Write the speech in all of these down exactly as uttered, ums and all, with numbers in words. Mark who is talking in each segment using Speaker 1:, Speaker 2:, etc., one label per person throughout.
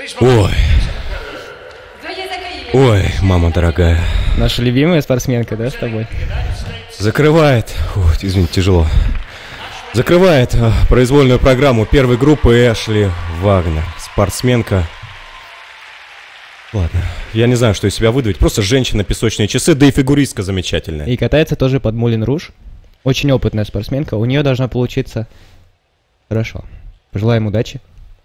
Speaker 1: Ой. Ой, мама дорогая.
Speaker 2: Наша любимая спортсменка, да, с тобой?
Speaker 1: Закрывает, ух, извините, тяжело. Закрывает э, произвольную программу первой группы Эшли Вагнер. Спортсменка. Ладно, я не знаю, что из себя выдавить. Просто женщина, песочные часы, да и фигуристка замечательная.
Speaker 2: И катается тоже под Мулен Руж. Очень опытная спортсменка. У нее должна получиться хорошо. Пожелаем удачи.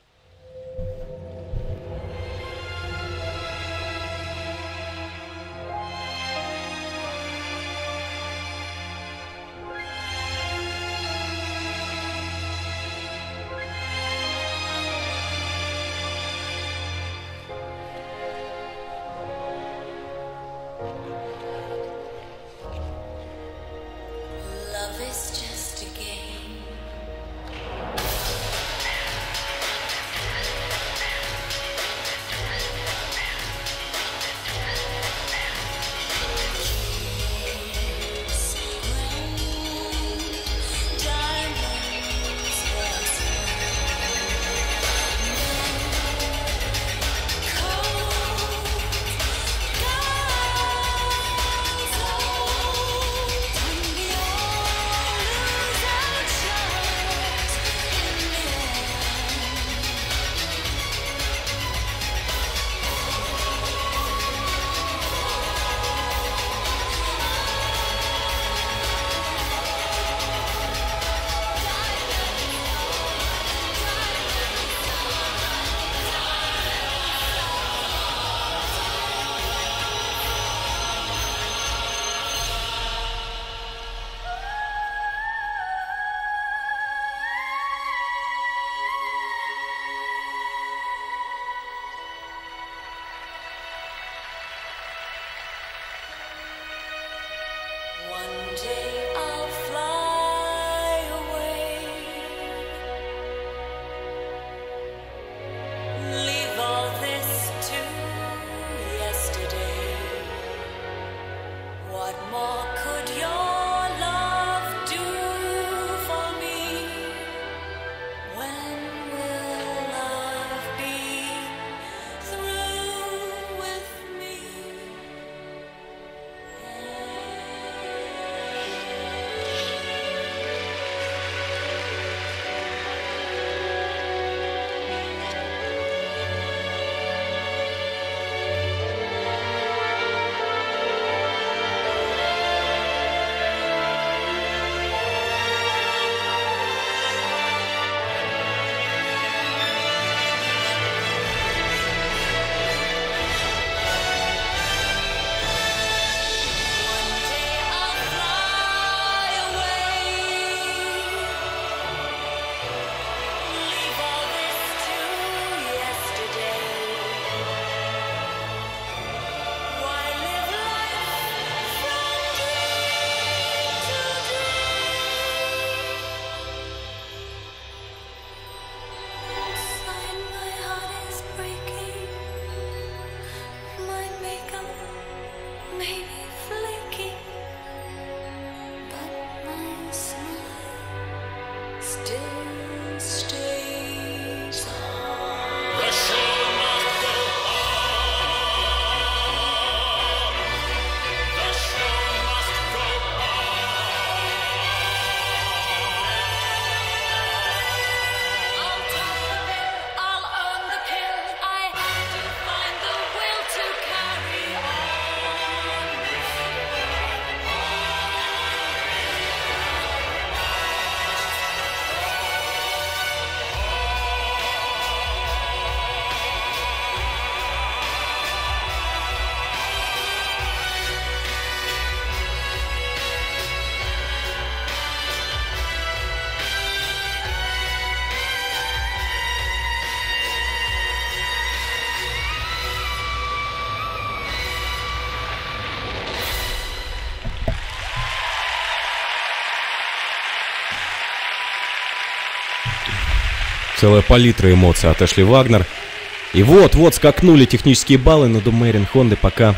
Speaker 1: Целая палитра эмоций от Эшли Вагнер. И вот-вот скакнули технические баллы, но до Мэрин Хонды пока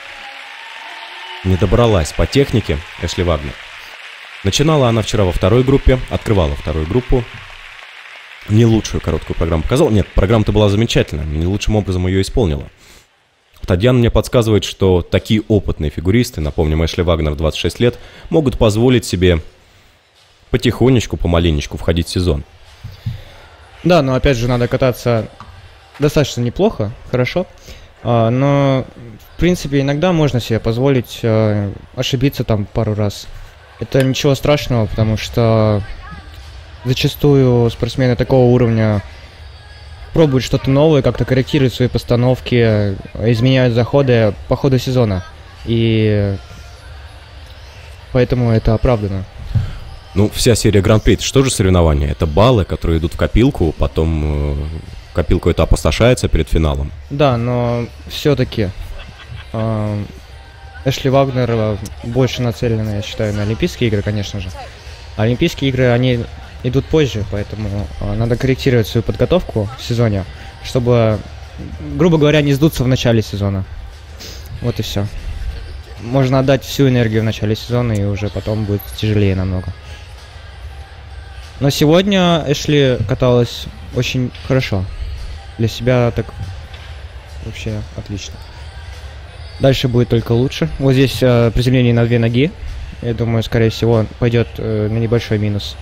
Speaker 1: не добралась по технике Эшли Вагнер. Начинала она вчера во второй группе, открывала вторую группу. не лучшую короткую программу показала. Нет, программа-то была замечательная, не лучшим образом ее исполнила. Татьяна мне подсказывает, что такие опытные фигуристы, напомним, Эшли Вагнер, двадцать шесть лет, могут позволить себе потихонечку, помаленечку входить в сезон.
Speaker 2: Да, но опять же надо кататься достаточно неплохо, хорошо. А, но, в принципе, иногда можно себе позволить а, ошибиться там пару раз. Это ничего страшного, потому что зачастую спортсмены такого уровня пробуют что-то новое, как-то корректируют свои постановки, изменяют заходы по ходу сезона. И поэтому это оправдано.
Speaker 1: Ну, вся серия Гран-при, это что же соревнования? Это баллы, которые идут в копилку, потом э, копилку это опустошается перед финалом.
Speaker 2: Да, но все-таки э, Эшли Вагнер больше нацелен, я считаю, на Олимпийские игры, конечно же. А Олимпийские игры, они идут позже, поэтому э, надо корректировать свою подготовку в сезоне, чтобы, грубо говоря, не сдуться в начале сезона. Вот и все. Можно отдать всю энергию в начале сезона, и уже потом будет тяжелее намного. Но сегодня Эшли каталась очень хорошо. Для себя так вообще отлично. Дальше будет только лучше. Вот здесь э, приземление на две ноги. Я думаю, скорее всего, пойдет э, на небольшой минус.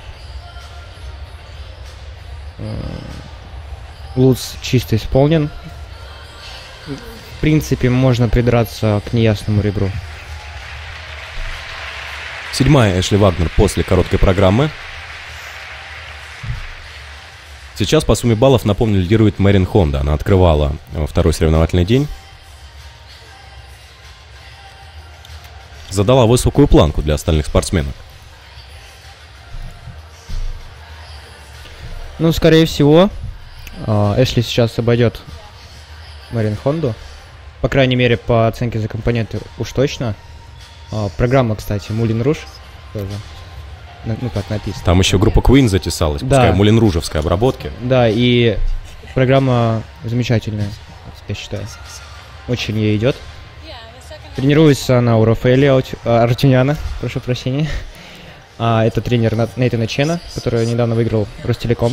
Speaker 2: Э, Луц чисто исполнен. В принципе, можно придраться к неясному ребру.
Speaker 1: Седьмая Эшли Вагнер после короткой программы. Сейчас по сумме баллов, напомню, лидирует Мэрин Хонда. Она открывала второй соревновательный день. Задала высокую планку для остальных спортсменов.
Speaker 2: Ну, скорее всего, Эшли сейчас обойдет Мэрин Хонду. По крайней мере, по оценке за компоненты уж точно. Программа, кстати, Мулин Руж тоже. Ну, как написано.
Speaker 1: Там еще группа Queen затесалась,
Speaker 2: да.
Speaker 1: Пускай Мулин-Ружевской обработки.
Speaker 2: Да, и программа замечательная, я считаю. Очень ей идет. Тренируется она у Рафаэля Артюняна, прошу прощения. А, это тренер Нейтана Чена, который недавно выиграл Ростелеком.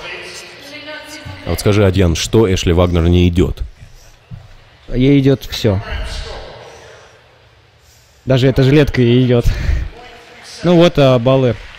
Speaker 1: А вот скажи, Адьян, что Эшли Вагнер не идет?
Speaker 2: Ей идет все. Даже эта жилетка ей идет. Ну вот, а, баллы